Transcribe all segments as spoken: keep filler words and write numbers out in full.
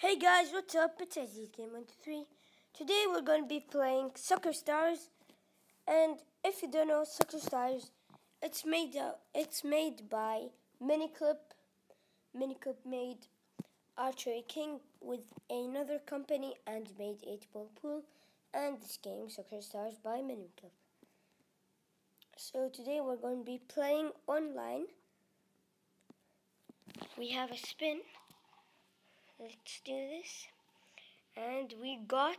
Hey guys, what's up? It's Aziz Game one two three. Today we're going to be playing Soccer Stars, and if you don't know Soccer Stars, it's made uh, it's made by Miniclip. Miniclip made Archery King with another company and made eight ball pool, and this game Soccer Stars by Miniclip. So today we're going to be playing online. We have a spin. Let's do this. And we got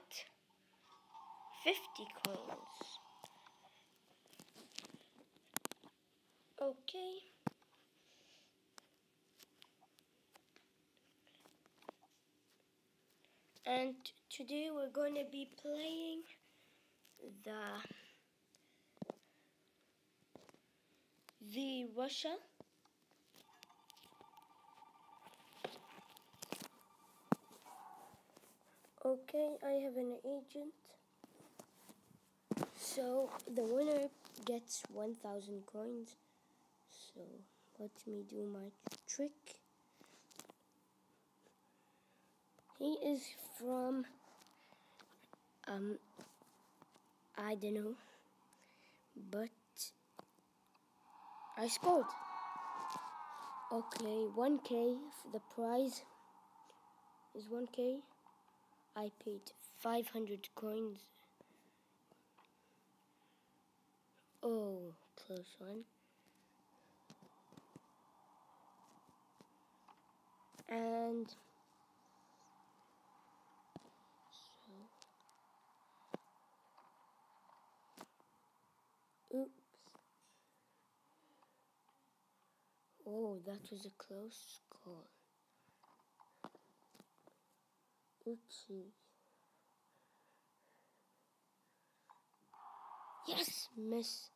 fifty coins. Okay. And today we're going to be playing the the Russia. Okay, I have an agent. So the winner gets one thousand coins. So let me do my trick. He is from, um, I don't know, but I scored. Okay, one K, the prize is one K. I paid five hundred coins. Oh, close one. And so, oops. Oh, that was a close call. Oopsie. Yes, miss.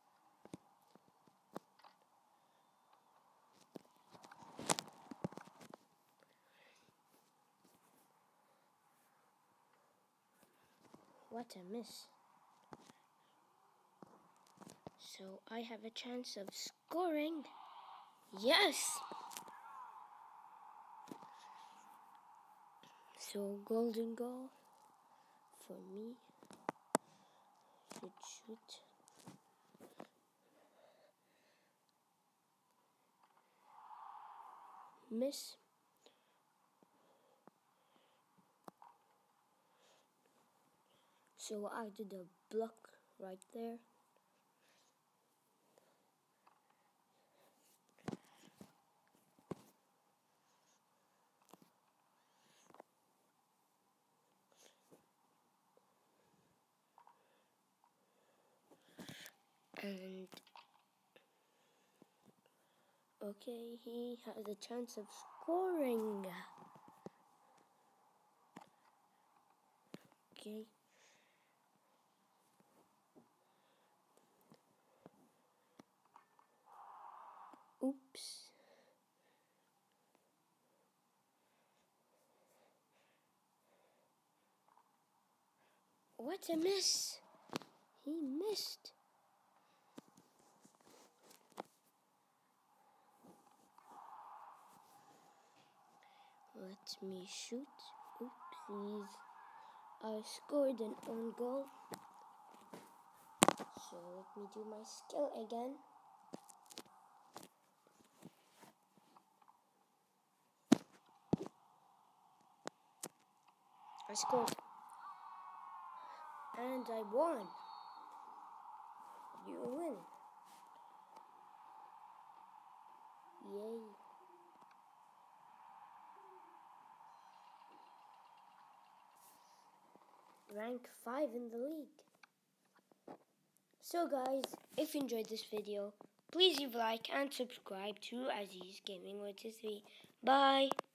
What a miss. So I have a chance of scoring. Yes! So golden goal for me. Should shoot. Miss. So I did a block right there. And okay, he has a chance of scoring. Okay. Oops. What a miss. He missed. Let me shoot. Oopsies. I scored an own goal. So let me do my skill again. I scored. And I won. You win. Yay. Rank five in the league. So guys, if you enjoyed this video, please leave a like and subscribe to Aziz Gaming one two three. Bye.